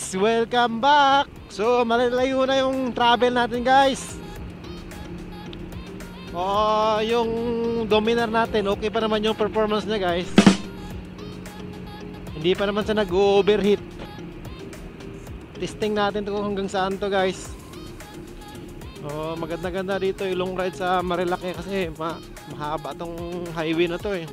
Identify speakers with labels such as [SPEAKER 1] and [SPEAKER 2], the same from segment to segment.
[SPEAKER 1] welcome back. So malalayo na yung travel natin guys. Yung Dominar natin, okay pa naman yung performance niya guys. Hindi pa naman siya nag-overheat. Testing natin to kung hanggang saan to guys. Maganda-ganda dito yung long ride sa Marilake kasi mahaba tong highway na to eh.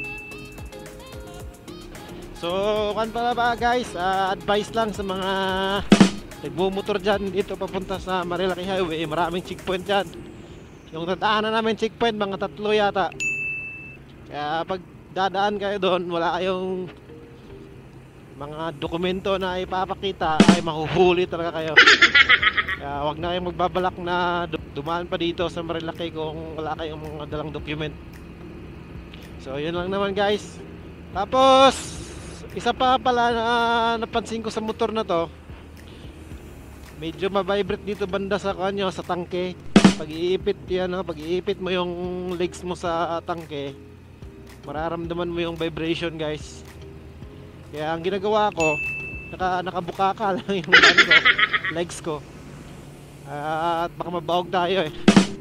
[SPEAKER 1] So kan pala ba guys, advice lang sa mga nagmumotor dyan dito papunta sa Marilake Highway. Maraming checkpoint dyan. Yung tataanan namin checkpoint, mga 3 yata. Kaya pag dadaan kayo doon, wala kayong mga dokumento na ipapakita, ay mahuhuli talaga kayo. Kaya wag na kayong magbabalak na dumaan pa dito sa Marilake kung wala kayong mga dalang document. So yun lang naman guys. Tapos isa pa pala na napansin ko sa motor na to, medyo ma-vibrate dito banda sa kanyo, sa tangke. Pag-iipit yan, pag iipit mo yung legs mo sa tangke, mararamdaman mo yung vibration guys. Kaya ang ginagawa ko, nakabuka ka lang yung legs ko. At baka mabaog tayo eh.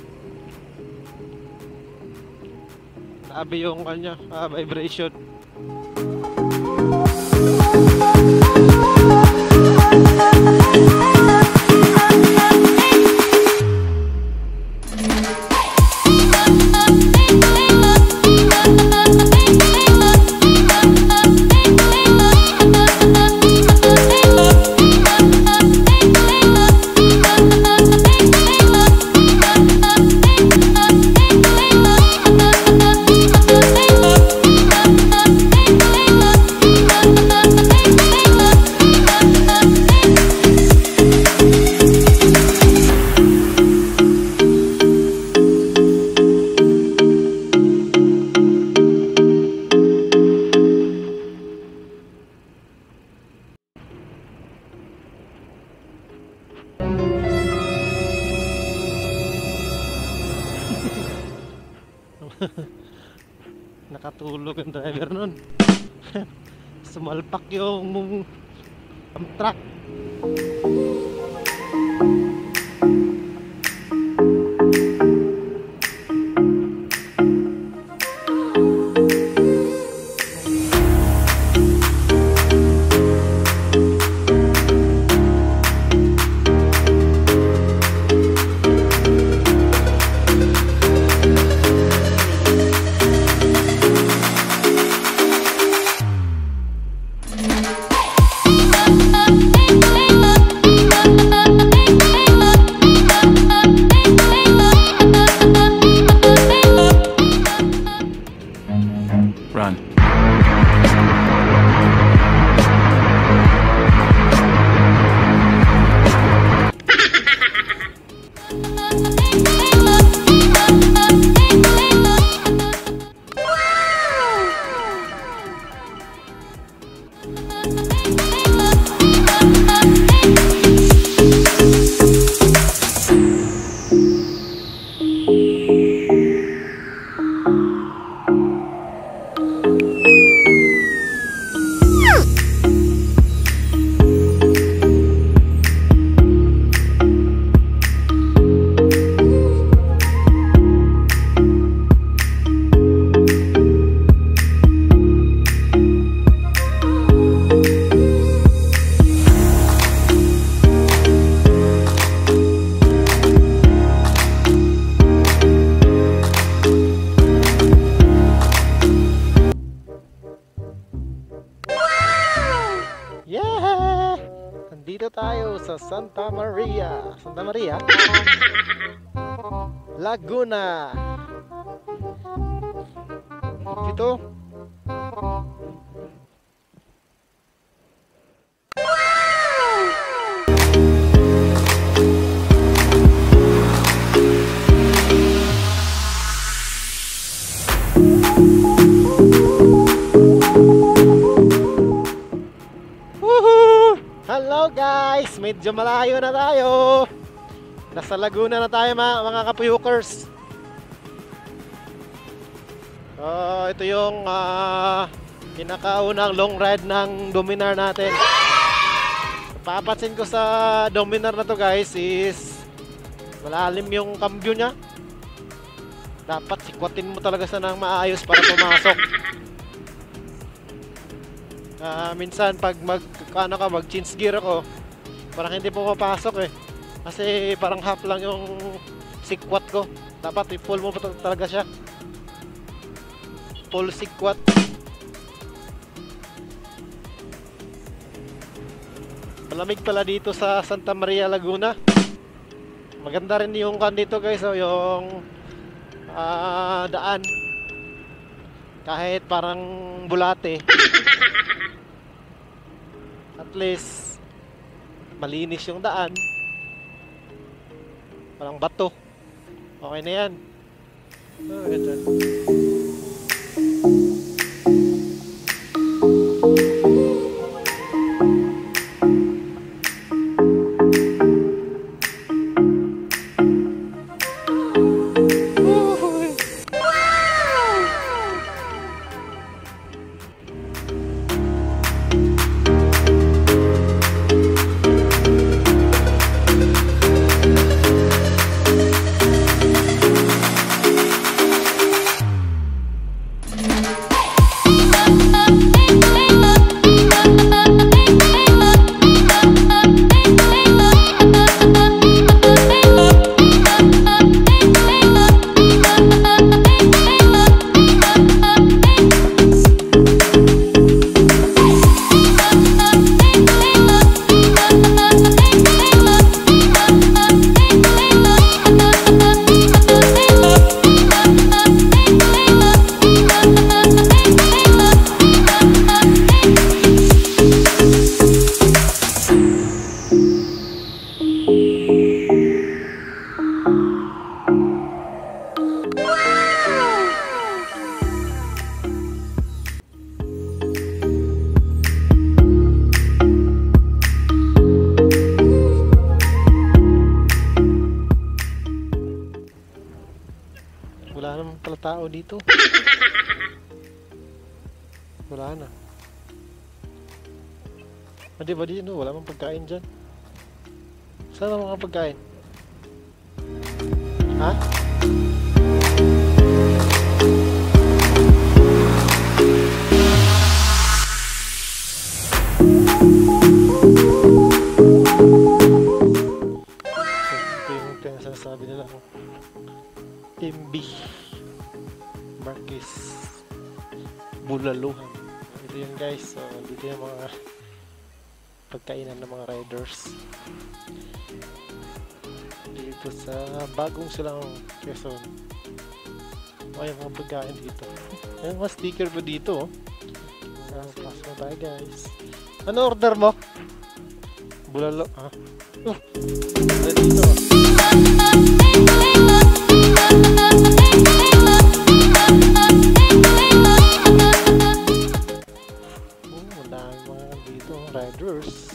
[SPEAKER 1] Sabi yung kanya, vibration. Nakatulog ang driver nun. Sumalpak yung truck. Dito tayo sa Santa Maria, Laguna. Dito. Hello guys, medyo malayo na tayo. Nasa Laguna na tayo mga kapuyukers. Ito yung pinakaunang long ride ng Dominar natin. Papansin ko sa Dominar na to guys is malalim yung cambio niya. Dapat sikwatin mo talaga sa nang maayos para pumasok. Minsan pag mag change gear ako, parang hindi po papasok eh. Kasi parang half lang yung sikwat ko. Dapat i-full mo pa talaga siya. Full sikwat. Malamig pala dito sa Santa Maria, Laguna. Maganda rin yung kan dito guys, oh, yung daan. Kahit parang bulate. At least malinis yung daan. Parang bato. Okay na yan. Oh, ganda. Wala naman pala tao dito. Wala na. Di ba dito? Wala mang pagkain dyan. Saan ang mga pagkain? Ha? Ito yung sinasabi nila. Team B Marquez Bulaluhan. Ito yun guys. So, dito yung mga pagkainan ng mga riders dito sa bagong silang Quezon. Ay, mga pagkain dito. May mga sticker pa dito. Pass mo tayo guys. Ano order mo? Bulalo. Dito. Riders.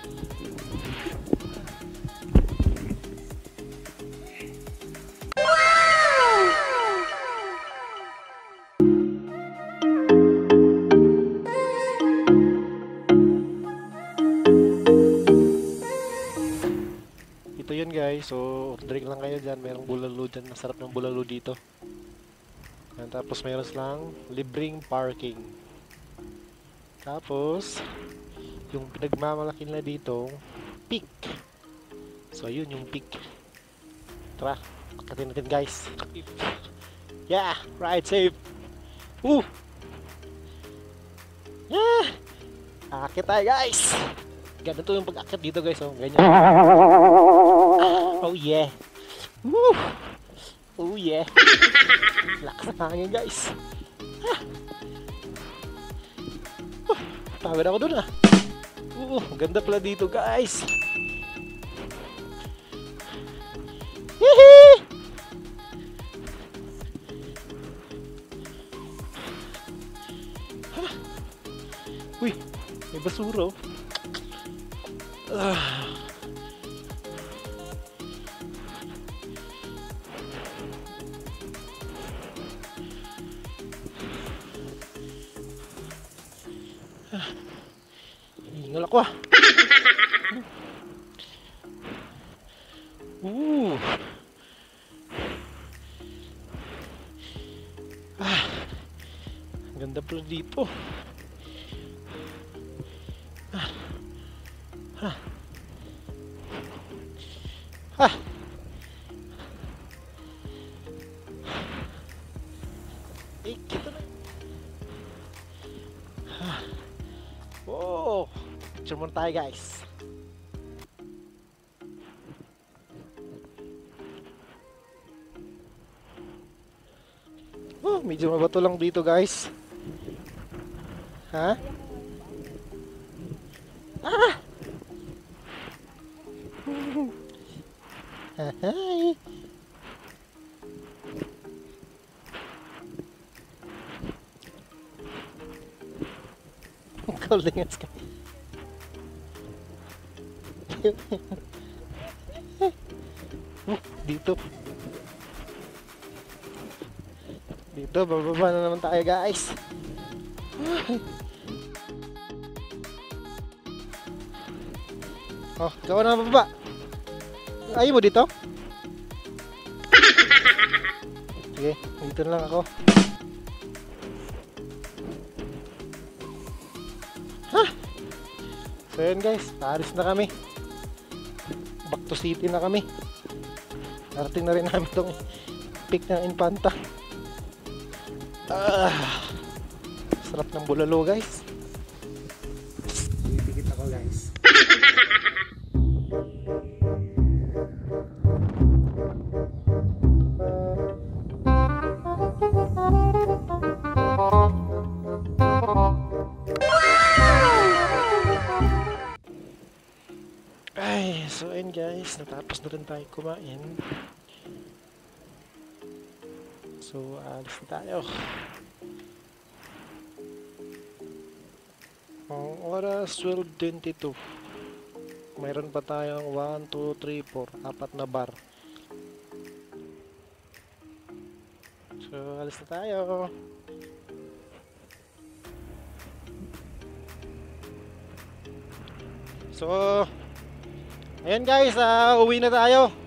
[SPEAKER 1] Ito yun guys, so ordering lang kayo dyan. Merong bulalo dyan, masarap ng bulalo dito. And tapos meron silang libreng parking. Tapos yung pinagmamalaki na dito, peak. So yun yung peak. Tara, akatin natin guys. Yeah, ride safe. Yeah, akit tayo guys. Ganito yung pag-akit dito guys. Oh, ganyan. Oh yeah. Woo. Oh yeah. Lakas ng hangin guys. Pagod ako dun ah. Ganda pala dito guys. Hihi! Uy, may basura oh. Hingal ako ah. Uh. Ah, ang ganda pala dito. Ah. Ah. Ah. Kita na. Ah. Oh, picture muna tayo guys. Oh, medyo mabato lang dito guys. Ha? Ah! Hi! Holding us ka. Dito. Dito, bababa na naman tayo guys. Oh, gawa na bababa. Ayaw mo dito? Sige, dito na lang ako. Ha? So yun guys, paalis na kami. Back to city na kami. Narating na rin namin itong peak ng Infanta. Sarap ng bulalo guys. Pipikit ako guys. Ay, so ayun guys, natapos na rin tayo kumain. So, alis na tayo. Ang oras 12:22. Mayroon pa tayong 1, 2, 3, 4, 4 na bar. So, alis na tayo. So, ayan guys, uwi na tayo.